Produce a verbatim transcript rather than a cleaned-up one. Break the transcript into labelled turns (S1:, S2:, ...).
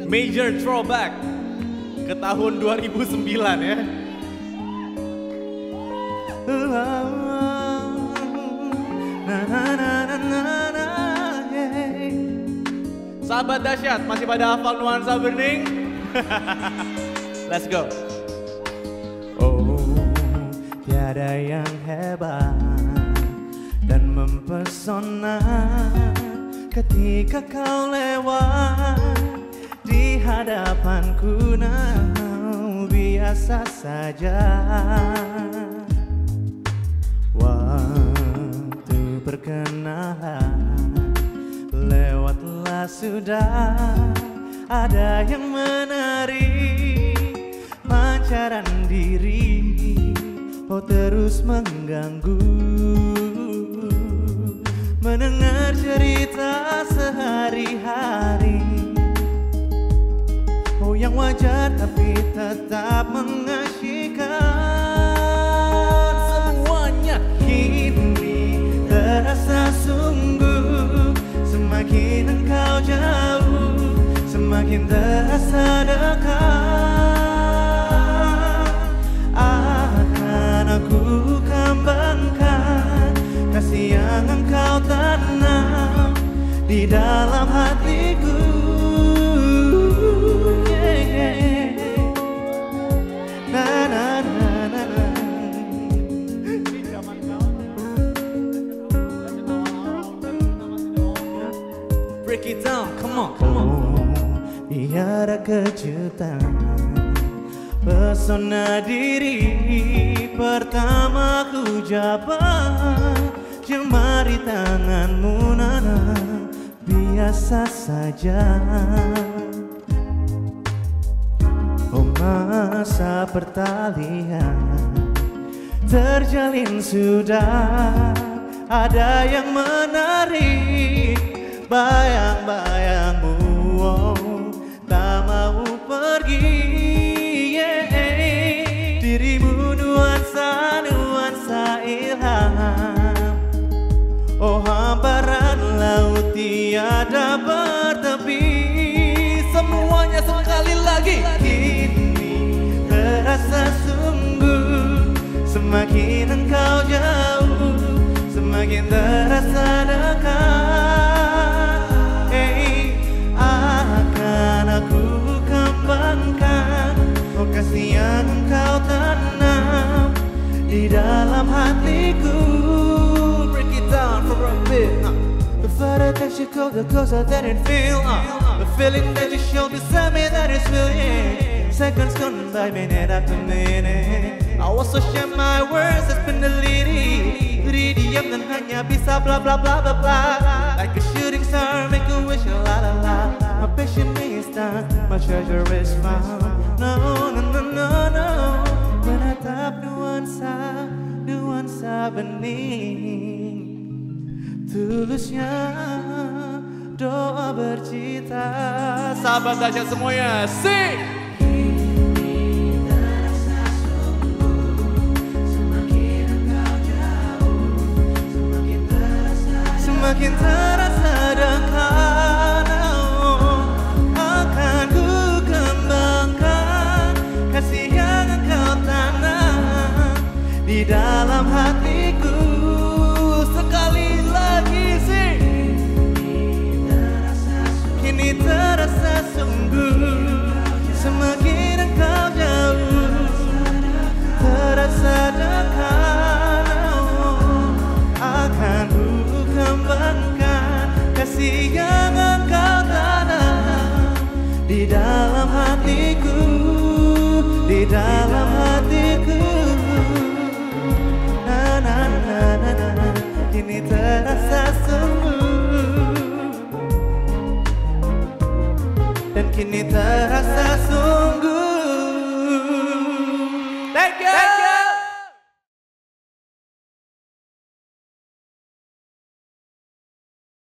S1: Major throwback ke tahun dua ribu sembilan ya. Sahabat dahsyat, masih pada hafal nuansa bening? Let's go.
S2: Oh, tiada yang hebat dan mempesona ketika kau lewat di hadapanku. Nah, biasa saja. Waktu perkenalan lewatlah sudah, ada yang menarik pancaran diri, oh terus mengganggu. Mendengar cerita sehari-hari, oh yang wajar tapi tetap mengasyikan. Semuanya kini terasa sungguh, semakin engkau jauh, semakin terasa dekat. Akan aku kembangkan kasih yang engkau tanam di dalam hatiku. Yeah, yeah. Na na na na na.
S1: Break it down, come on, come on.
S2: Tiada kejutan, pesona diri pertama ku jabat, jemari tanganmu nana, biasa saja. Oh masa pertalian terjalin sudah, ada yang menarik bayang-bayangmu, oh, tak mau pergi. Yeah. Dirimu nuansa-nuansa ilham, oh hamparan laut tiada bertepi.
S1: Semuanya sekali lagi.
S2: Kini terasa sungguh, semakin engkau jauh, semakin terasa dekat. Hey, akan aku kembangkan oh kasih yang engkau tanam di dalam hatiku.
S1: Break it down for a bit. Uh.
S2: The further that you go, the closer that it feels. Uh. The feeling that you show beside me, that is real, yeah. Seconds gone by, minute after minute. I was so share my words, it's been deleted. Beri diam dan hanya bisa bla bla bla bla bla. Like a shooting star, make a wish, la la la. My passion is done, my treasure is found. No, no, no, no, no. Menatap nuansa, nuansa bening. Tulusnya doa bercita.
S1: Sahabat dahsyat semuanya, sing!
S2: Semakin terasa dekat, oh, akan ku kembangkan kasih yang engkau tanam di dalam hatiku. Sekali lagi sih, kini terasa sungguh, semakin engkau jauh, terasa dekat, oh, akan ku kembangkan kasih yang engkau tanam di dalam hatiku, di dalam hatiku. Na na na na na, kini terasa sungguh, dan kini terasa sungguh.